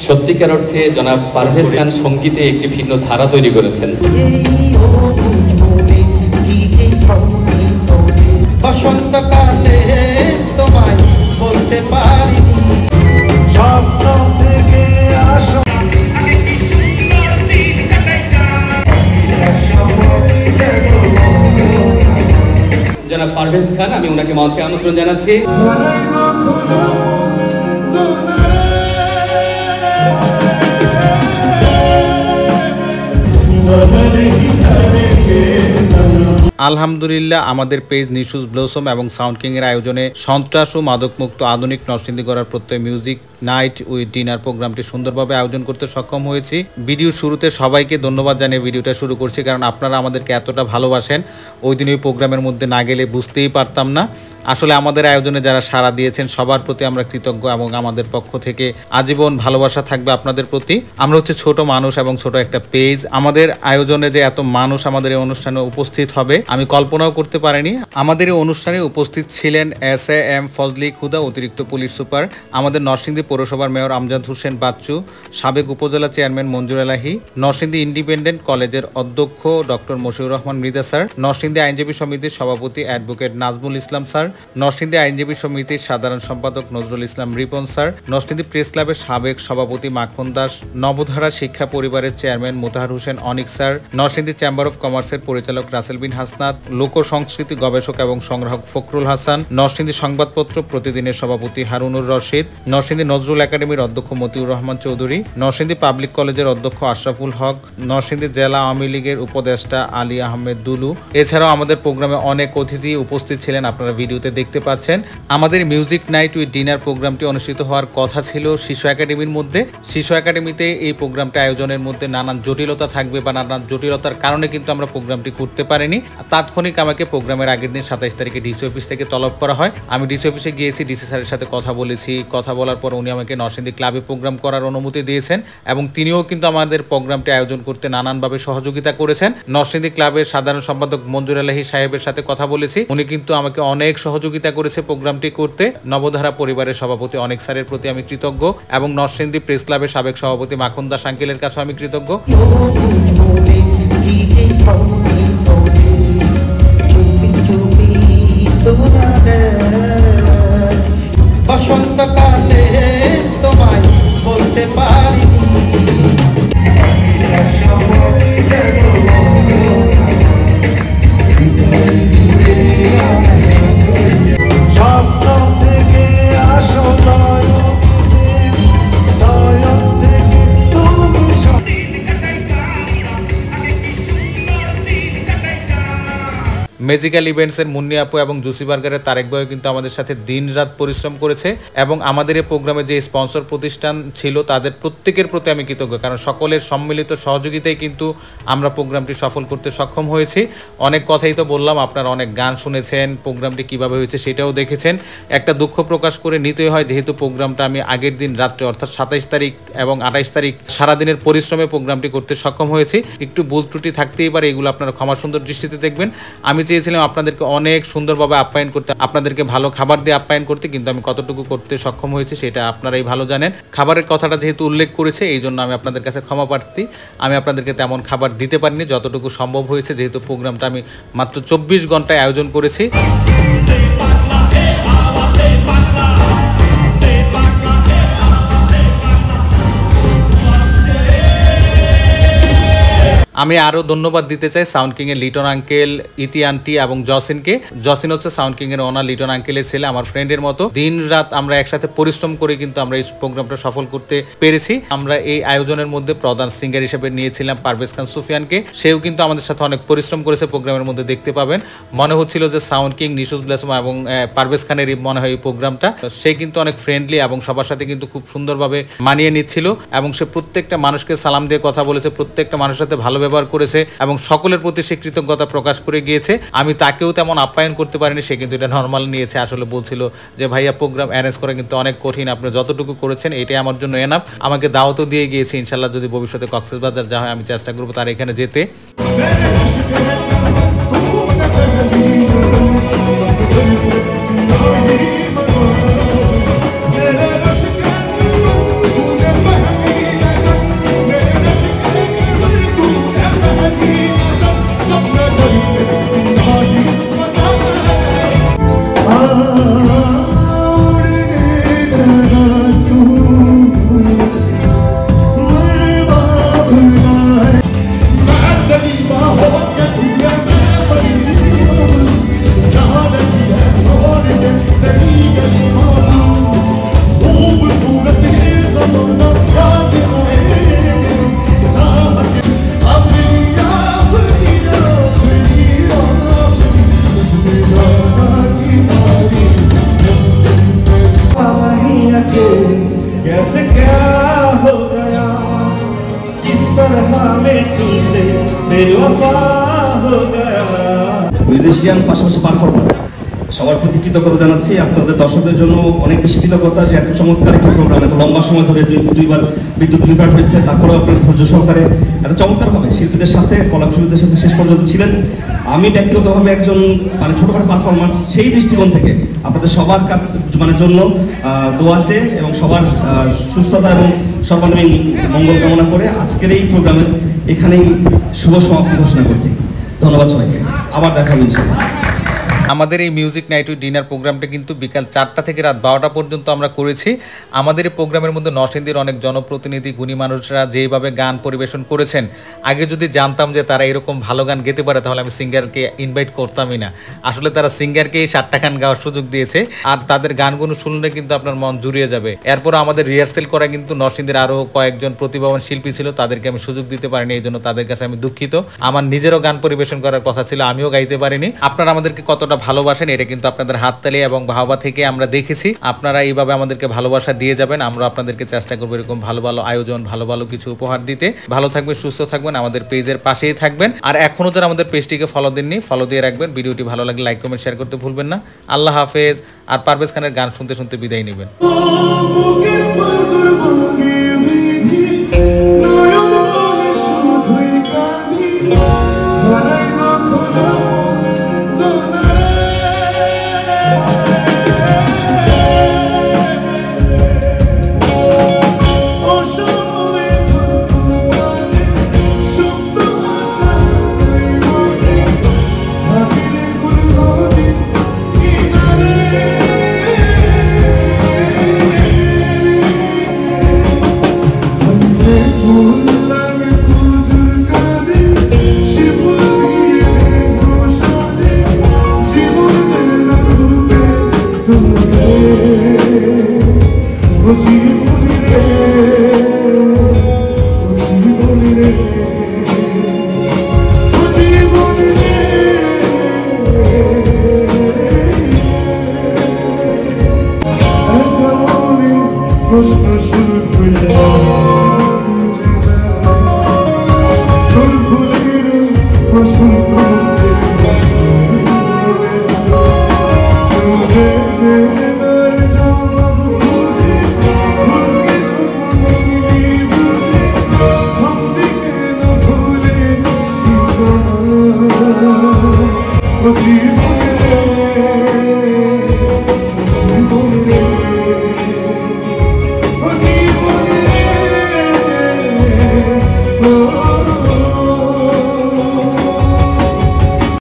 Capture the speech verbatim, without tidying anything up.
সত্যিকার অর্থে জনাব পারভেজ খান সঙ্গীতে একটি ভিন্ন ধারা তৈরি করেছেন। বসন্তকালে তোমায় বলতে পারিনি স্বপ্ন থেকে আসো। জনাব পারভেজ খান, আমি ওনাকে মঞ্চে আমন্ত্রণ জানাচ্ছি। আলহামদুলিল্লাহ, আমাদের পেজ নিশুজ ব্লসম এবং সাউন্ড কিং এর আয়োজনে সন্ত্রাস ও মাদকমুক্ত আধুনিক নরসিংদী গড়ার প্রত্যয় মিউজিক নাইট উইথ ডিনার প্রোগ্রামটি সুন্দরভাবে আয়োজন করতে সক্ষম হয়েছি। ভিডিও শুরুতে সবাইকে ধন্যবাদ জানিয়ে ভিডিওটা শুরু করছি, কারণ আপনারা আমাদেরকে এতটা ভালোবাসেন, ওই দিন ওই প্রোগ্রামের মধ্যে না গেলে বুঝতেই পারতাম না। আসলে আমাদের আয়োজনে যারা সাড়া দিয়েছেন সবার প্রতি আমরা কৃতজ্ঞ এবং আমাদের পক্ষ থেকে আজীবন ভালোবাসা থাকবে আপনাদের প্রতি। আমরা হচ্ছে ছোট মানুষ এবং ছোট একটা পেজ। আমাদের আয়োজনে যে এত মানুষ আমাদের এই অনুষ্ঠানে উপস্থিত হবে আমি কল্পনাও করতে পারিনি। আমাদের এই অনুষ্ঠানে উপস্থিত ছিলেন এস এ এম ফজলি খুদা, অতিরিক্ত পুলিশ সুপার, আমাদের নরসিংদী পৌরসভার মেয়র আমজাদ হোসেন বাচ্চু, সাবেক উপজেলা চেয়ারম্যান মঞ্জুর এলাহি, নরসিংদী ইন্ডিপেন্ডেন্ট কলেজের অধ্যক্ষ ডক্টর মশিউর রহমান মৃদা স্যার, নরসিংদী আইনজীবী সমিতির সভাপতি অ্যাডভোকেট নাজমুল ইসলাম স্যার, নরসিংদী আইনজীবী সমিতির সাধারণ সম্পাদক নজরুল ইসলাম রিপন স্যার, নরসিংদী প্রেস ক্লাবের সাবেক সভাপতি মাখন দাস, নবধারা শিক্ষা পরিবারের chairman Motahar Hossain Anik sir, Narsingdi chamber of কমার্সের পরিচালক রাসেল বিন হাসনাত, লোক সংস্কৃতি গবেষক এবং সংগ্রাহক ফখরুল হাসান, নরসিংদী সংবাদপত্র প্রতিদিনের সভাপতি হারুনুর রশিদ, নরসিংদী নজরুল একাডেমির অধ্যক্ষ মতিউর রহমান চৌধুরী, নরসিংদী পাবলিক কলেজের অধ্যক্ষ আশরাফুল হক, নরসিংদী জেলা আওয়ামী লীগের উপদেষ্টা আলী আহমেদ দুলু। এছাড়াও আমাদের প্রোগ্রামে অনেক অতিথি উপস্থিত ছিলেন, আপনারা ভিডিওতে দেখতে পাচ্ছেন। আমাদের মিউজিক নাইট উইথ ডিনার প্রোগ্রামটি অনুষ্ঠিত হওয়ার কথা ছিল শিশু একাডেমির মধ্যে। শিশু একাডেমিতে এই প্রোগ্রামটা আয়োজনের মধ্যে নানান জটিলতা থাকবে বা নানান জটিলতার কারণে কিন্তু আমরা প্রোগ্রামটি করতে পারিনি। তাৎক্ষণিক আমাকে প্রোগ্রামের আগের দিন সাতাইশ তারিখে ডিসি অফিস থেকে তলব করা হয়। আমি ডিসি অফিসে গিয়েছি, ডিসি স্যারের সাথে কথা বলেছি। কথা বলার পর উনি আমাকে নরসিংদী ক্লাবে প্রোগ্রাম করার অনুমতি দিয়েছেন এবং তিনিও কিন্তু আমাদের প্রোগ্রামটি আয়োজন করতে নানানভাবে সহযোগিতা করেছেন। নরসিংদী ক্লাবের সাধারণ সম্পাদক মঞ্জুর এলাহি সাহেবের সাথে কথা বলেছি, উনি কিন্তু আমাকে অনেক সহযোগিতা করেছে প্রোগ্রামটি করতে। নবধারা পরিবারের সভাপতি অনেক স্যারের প্রতি আমি কৃতজ্ঞ এবং নরসিংদী প্রেস ক্লাবের সাবেক সভাপতি মাখন দাস আঙ্কেলের কাছে আমি কৃতজ্ঞ। বসন্তকালে তোমায় বলতে পারিনি স্বপ্ন থেকে আসো ম্যাজিক্যাল ইভেন্টসের মুন্নি আপু এবং জুসি বার্গারের তারেক ভাইও কিন্তু আমাদের সাথে দিন রাত পরিশ্রম করেছে এবং আমাদের এই প্রোগ্রামে যে স্পন্সর প্রতিষ্ঠান ছিল তাদের প্রত্যেকের প্রতি আমি কৃতজ্ঞ, কারণ সকলের সম্মিলিত সহযোগিতায় কিন্তু আমরা প্রোগ্রামটি সফল করতে সক্ষম হয়েছি। অনেক কথাই তো বললাম, আপনারা অনেক গান শুনেছেন, প্রোগ্রামটি কিভাবে হয়েছে সেটাও দেখেছেন। একটা দুঃখ প্রকাশ করে নিতেই হয়, যেহেতু প্রোগ্রামটা আমি আগের দিন রাত্রে অর্থাৎ সাতাইশ তারিখ এবং আঠাইশ তারিখ সারাদিনের পরিশ্রমে প্রোগ্রামটি করতে সক্ষম হয়েছি। একটু ভুল ত্রুটি থাকতেই পারে, এগুলো আপনারা ক্ষমা সুন্দর দৃষ্টিতে দেখবেন। আমি চেয়েছিলাম আপনাদেরকে অনেক সুন্দরভাবে আপ্যায়ন করতে, আপনাদেরকে ভালো খাবার দিয়ে আপ্যায়ন করতে, কিন্তু আমি কতটুকু করতে সক্ষম হয়েছি সেটা আপনারাই ভালো জানেন। খাবারের কথাটা যেহেতু উল্লেখ করেছে এই জন্য আমি আপনাদের কাছে ক্ষমা প্রার্থী। আমি আপনাদেরকে তেমন খাবার দিতে পারিনি, যতটুকু সম্ভব হয়েছে, যেহেতু প্রোগ্রামটা আমি মাত্র চব্বিশ ঘন্টায় আয়োজন করেছি। আমি আরও ধন্যবাদ দিতে চাই সাউন্ড কিং এর লিটন আঙ্কেল, ইতি আন্টি এবং জসিনকে। জসিন হচ্ছে সাউন্ড কিং এর ওনার, লিটন আঙ্কেলের ছেলে, আমার ফ্রেন্ডের মতো। দিন রাত আমরা একসাথে পরিশ্রম করে কিন্তু আমরা এই প্রোগ্রামটা সফল করতে পেরেছি। আমরা এই আয়োজনের মধ্যে প্রধান সিঙ্গার হিসেবে নিয়েছিলাম পারভেজ খান সুফিয়ানকে। সেও কিন্তু আমাদের সাথে অনেক পরিশ্রম করেছে, প্রোগ্রামের মধ্যে দেখতে পাবেন। মনে হচ্ছিল যে সাউন্ড কিং, নিশুজ ব্লসম এবং পারভেজ খানেরই মনে হয় এই প্রোগ্রামটা। সে কিন্তু অনেক ফ্রেন্ডলি এবং সবার সাথে কিন্তু খুব সুন্দরভাবে মানিয়ে নিচ্ছিল এবং সে প্রত্যেকটা মানুষকে সালাম দিয়ে কথা বলেছে, প্রত্যেকটা মানুষের সাথে ভালো ব্যবহার করেছে এবং সকলের প্রতি সে কৃতজ্ঞতা প্রকাশ করে গিয়েছে। আমি তাকেও তেমন আপ্যায়ন করতে পারিনি, সে কিন্তু এটা নর্মাল নিয়েছে। আসলে বলছিল যে ভাইয়া প্রোগ্রাম অ্যারেঞ্জ করা কিন্তু অনেক কঠিন, আপনি যতটুকু করেছেন এটাই আমার জন্য এনাফ। আমাকে দাওয়াতও দিয়ে গিয়েছে, ইনশাল্লাহ যদি ভবিষ্যতে কক্সবাজার যা হয় আমি চেষ্টা করবো তার এখানে যেতে। মিউজিশিয়ান পাশাপাশি পারফর্মার, সবার প্রতি কৃতজ্ঞতা জানাচ্ছি। আপনাদের দর্শকদের জন্য অনেক বেশি কৃতজ্ঞতা যে এত চমৎকার একটি প্রোগ্রাম, এত লম্বা সময় ধরে দুইবার বিদ্যুৎ বিভ্রাট হয়েছে, তারপরেও আপনার ধৈর্য সহকারে এত চমৎকারভাবে শিল্পীদের সাথে কলাকুশলীদের সাথে শেষ পর্যন্ত ছিলেন। আমি ব্যক্তিগতভাবে একজন মানে ছোটখাটো পারফর্মার, সেই দৃষ্টিকোণ থেকে আপনাদের সবার কাছ মানে জন্য দোয়া আছে এবং সবার সুস্থতা এবং সর্বাঙ্গীন মঙ্গল কামনা করে আজকের এই প্রোগ্রামের এখানেই শুভ সমাপ্তি ঘোষণা করছি। ধন্যবাদ সবাইকে, আবার দেখা হবে ইনশাআল্লাহ। আমাদের এই মিউজিক নাইট উইথ ডিনার প্রোগ্রামটা কিন্তু বিকাল চারটা থেকে রাত বারোটা পর্যন্ত আমরা করেছি। আমাদের এই প্রোগ্রামের মধ্যে নরসিংদীর অনেক জনপ্রতিনিধি, গুণী মানুষরা যেভাবে গান পরিবেশন করেছেন, আগে যদি জানতাম যে তারা এরকম ভালো গান গেতে পারে তাহলে আমি সিঙ্গারকে ইনভাইট করতামই না। আসলে তারা সিঙ্গারকে এই সাতটা গান গাওয়ার সুযোগ দিয়েছে, আর তাদের গানগুলো শুনলে কিন্তু আপনার মন জুড়িয়ে যাবে। এরপর আমাদের রিহার্সেল করা কিন্তু নরসিংদীর আরও কয়েকজন প্রতিভাবান শিল্পী ছিল, তাদেরকে আমি সুযোগ দিতে পারিনি, এই জন্য তাদের কাছে আমি দুঃখিত। আমার নিজেরও গান পরিবেশন করার কথা ছিল, আমিও গাইতে পারিনি। আপনারা আমাদেরকে কতটা ভালোবাসেন এটা কিন্তু আপনাদের হাততালি এবং ভাবা থেকে আমরা দেখেছি। আপনারা এইভাবে আমাদেরকে ভালোবাসা দিয়ে যাবেন, আমরা আপনাদেরকে চেষ্টা করবো এরকম ভালো ভালো আয়োজন, ভালো ভালো কিছু উপহার দিতে। ভালো থাকবেন, সুস্থ থাকবেন, আমাদের পেজের পাশেই থাকবেন। আর এখনো যারা আমাদের পেজটিকে ফলো দেননি ফলো দিয়ে রাখবেন। ভিডিওটি ভালো লাগলে লাইক কমেন্ট শেয়ার করতে ভুলবেন না। আল্লাহ হাফেজ। আর পারভেজ খানের গান শুনতে শুনতে বিদায় নেবেন। জীবনের